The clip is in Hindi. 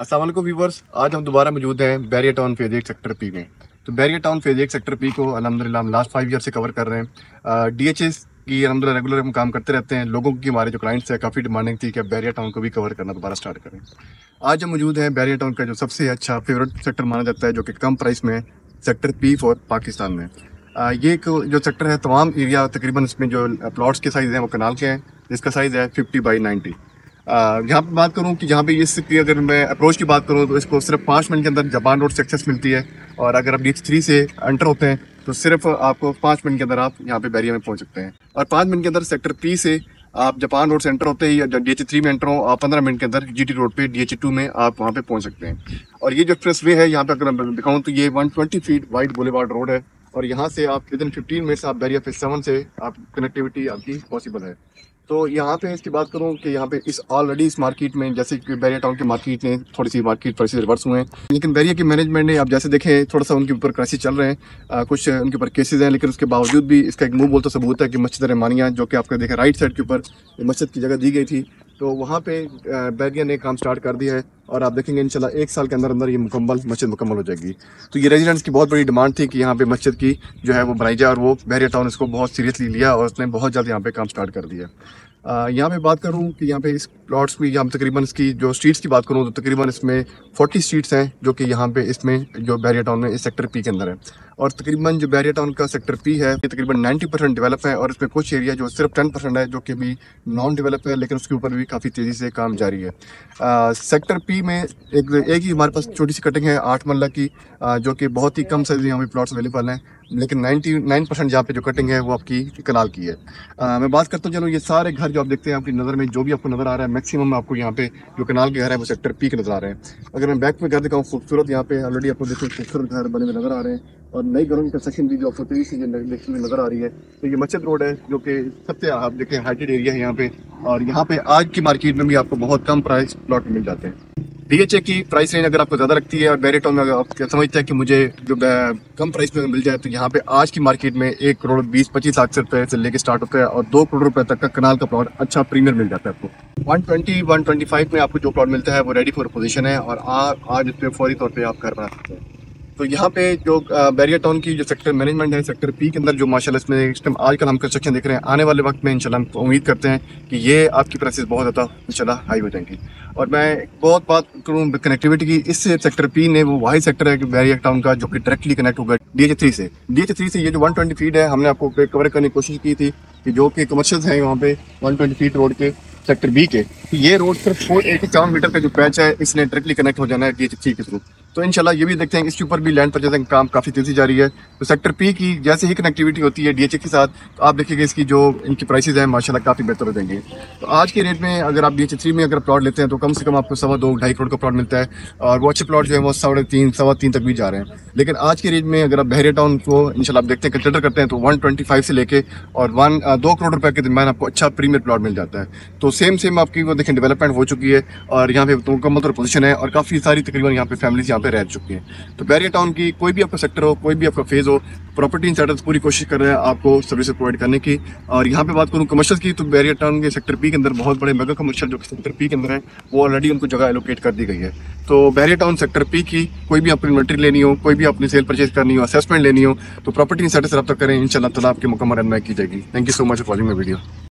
अस्सलाम वालेकुम व्यूवर्स, आज हम दोबारा मौजूद हैं Bahria town phase 1 sector P में। तो Bahria town phase 1 sector P को अल्हम्दुलिल्लाह हम लास्ट 5 ईयर से कवर कर रहे हैं। डीएचएस की अल्हम्दुलिल्लाह रेगुलर हम काम करते रहते हैं। लोगों की, हमारे जो क्लाइंट्स हैं, काफ़ी डिमांडिंग थी कि बैरियर टाउन को भी कवर करना दोबारा स्टार्ट करें। आज हम मौजूद हैं बैरियर टाउन का जो सबसे अच्छा फेवरेट सेक्टर माना जाता है, जो कि कम प्राइस में सेक्टर पी फॉर पाकिस्तान में। ये जो सेक्टर है, तमाम एरिया तकरीबन इसमें जो प्लॉट्स के साइज़ हैं वो कनाल के हैं, जिसका साइज़ है 50 बाई 90। यहाँ पे बात करूँ कि यहाँ पे इसकी अगर मैं अप्रोच की बात करूँ तो इसको सिर्फ 5 मिनट के अंदर जापान रोड से एक्सेस मिलती है। और अगर आप DH3 से एंटर होते हैं तो सिर्फ आपको 5 मिनट के अंदर आप यहाँ पे बैरियर में पहुँच सकते हैं। और 5 मिनट के अंदर सेक्टर पी से आप जापान रोड से एंटर होते ही, या DH3 में एंटर हो, आप 15 मिनट के अंदर GT रोड पे DH2 में आप वहाँ पे पहुँच सकते हैं। और ये जो एक्सप्रेस वे है यहाँ पे, अगर मैं दिखाऊँ तो ये 120 फीट वाइड बुलेवार्ड रोड है। और यहाँ से आप विदिन 15 मिनट्स आप बैरियर फेज 7 से आप कनेक्टिविटी आपकी पॉसिबल है। तो यहाँ पे इसकी बात करूँ कि यहाँ पे ऑलरेडी इस मार्केट में, जैसे कि बैरियर टाउन की मार्केट में थोड़ी सी मार्केट प्राइसेस रिवर्स हुए हैं, लेकिन बैरियर की मैनेजमेंट ने, आप जैसे देखें, थोड़ा सा उनके ऊपर क्राइसिस चल रहे हैं, कुछ उनके ऊपर केसेस हैं, लेकिन उसके बावजूद भी इसका एक मुंह बोलता सबूत है कि मस्जिद रहमानिया, जो कि आपने देखा राइट साइड के ऊपर मस्जिद की जगह दी गई थी, तो वहाँ पे बैरियर ने काम स्टार्ट कर दिया है। और आप देखेंगे इंशाल्लाह 1 साल के अंदर अंदर ये मस्जिद मुकम्मल हो जाएगी। तो ये रेजिडेंट्स की बहुत बड़ी डिमांड थी कि यहाँ पे मस्जिद की जो है वो बनाई जाए, और वो बैरियर टाउन इसको बहुत सीरियसली लिया और उसने बहुत जल्द यहाँ पे काम स्टार्ट कर दिया। यहाँ पे बात करूँ कि यहाँ पे इस प्लॉट्स में, यहाँ तकरीबन इसकी जो स्ट्रीट्स की बात करूँ तो तकरीबन इसमें 40 स्ट्रीट्स हैं, जो कि यहाँ पे इसमें जो बैरियर टाउन में इस सेक्टर पी के अंदर है। और तकरीबन जो बैरियर टाउन का सेक्टर पी है ये तकरीबन 90% डेवलप है, और इसमें कुछ एरिया जो सिर्फ 10% है जो कि भी नॉन डेवलप है, लेकिन उसके ऊपर भी काफ़ी तेज़ी से काम जारी है। सेक्टर पी में एक ही हमारे पास छोटी सी कटिंग है 8 मरला की, जो कि बहुत ही कम साइज यहाँ पे प्लॉट्स अवेलेबल हैं, लेकिन 99% जहाँ पे जो कटिंग है वो आपकी कनाल की है। मैं बात करता हूँ, चलो ये सारे घर जो आप देखते हैं आपकी नज़र में, जो भी आपको नज़र आ रहा है, मैक्सिमम आपको यहाँ पे जो कनाल के घर है वो सेक्टर पी के नज़र आ रहे हैं। अगर मैं बैक में घर दिखाऊँ, खूबसूरत यहाँ पे ऑलरेडी आपको देखो खूबसूरत घर बने हुए नज़र आ रहे हैं, और नई घरों की कंस्ट्रक्शन भी जो आपको तेजी से देखने में नज़र आ रही है। तो ये मस्जिद रोड है, जो कि सबसे आप देखें हाइटेड एरिया है यहाँ पे, और यहाँ पे आज की मार्केट में भी आपको बहुत कम प्राइस प्लॉट मिल जाते हैं। DHA की प्राइस रेंज अगर आपको ज़्यादा लगती है, और बैरियर टाउन में अगर आप समझते हैं कि मुझे जो कम प्राइस में मिल जाए, तो यहाँ पे आज की मार्केट में 1 करोड़ 20-25 लाख रुपए से लेके स्टार्ट होता है, और 2 करोड़ रुपए तक का कनाल का प्लॉट अच्छा प्रीमियर मिल जाता है आपको। 120-125 में आपको जो प्लॉट मिलता है वो रेडी फॉर पोजीशन है, और आज इस पर फौरी तौर पर आप घर बना सकते हैं। तो यहाँ पे जो बैरियर टाउन की जो सेक्टर मैनेजमेंट है, सेक्टर पी के अंदर जो माशाल्लाह इसमें इस टाइम आजकल हम कंस्ट्रक्शन देख रहे हैं, आने वाले वक्त में इंशाल्लाह हम उम्मीद करते हैं कि ये आपकी प्राइसेस बहुत ज़्यादा इंशाल्लाह हाई हो जाएंगी। और मैं बहुत बात करूँ कनेक्टिविटी की, इस सेक्टर पी ने वो वाही सेक्टर है कि बैरियर टाउन का, जो कि डायरेक्टली कनेक्ट होगा DH3 से। DH3 से ये जो 120 फीट है, हमने आपको कवर करने की कोशिश की थी कि जो कि कमर्शियल्स हैं वहाँ पे 120 फीट रोड के सेक्टर बी के, ये रोड सिर्फ 1 मीटर का जो पैच है, इसने डायरेक्टली कनेक्ट हो जाना है DH3 के थ्रू। तो इंशाल्लाह ये भी देखते हैं, इसके ऊपर भी लैंड परचेजिंग काम काफ़ी तेज़ी जारी है। तो सेक्टर पी की जैसे ही कनेक्टिविटी होती है DHA के साथ, तो आप देखिएगा इसकी जो इनकी प्राइसेस हैं माशाल्लाह काफ़ी बेहतर हो जाएंगे। तो आज के रेट में अगर आप DH3 में अगर प्लॉट लेते हैं तो कम से कम आपको 2.25-2.5 करोड़ का प्लॉट मिलता है, और वो अच्छे प्लॉट जो है वो 3.5-3.25 तक भी जा रहे हैं। लेकिन आज के रेट में अगर आप बैरियर टाउन को इंशाल्लाह आप देखते हैं, कंसिडर करते हैं, तो 125 से लेके और 2 करोड़ रुपए के दरमियान आपको अच्छा प्रीमियर प्लॉट मिल जाता है। तो सेम आपकी वो देखें डेवलपमेंट हो चुकी है, और यहाँ पे तो मुकम्मल तौर पोजीशन है, और काफ़ी सारी तकरीबन यहाँ पे फैमिलीज यहाँ पे रह चुकी हैं। तो बैरियर टाउन की कोई भी आपका सेक्टर हो, कोई भी आपका फेज हो, प्रॉपर्टी इंसाइडर्स पूरी कोशिश कर रहे हैं आपको सर्विस प्रोवाइड करने की। और यहाँ पे बात करूँ कमर्शियल की, तो बैरियर टाउन के सेक्टर पी के अंदर बहुत बड़े मेगा कमर्शियल जो सेक्टर पी के अंदर है, वो ऑलरेडी उनको जगह एलोकेट कर दी गई है। तो बैरियर टाउन सेक्टर पी की कोई भी अपनी इन्वेंट्री लेनी हो, कोई भी अपनी सेल परचेज करनी हो, असेसमेंट लेनी हो, तो प्रॉपर्टी इंसाइडर से रब्ता करें, इंशाल्लाह ताला आपकी मुकम्मल रहनुमाई की जाएगी। Thank you so much for watching my video.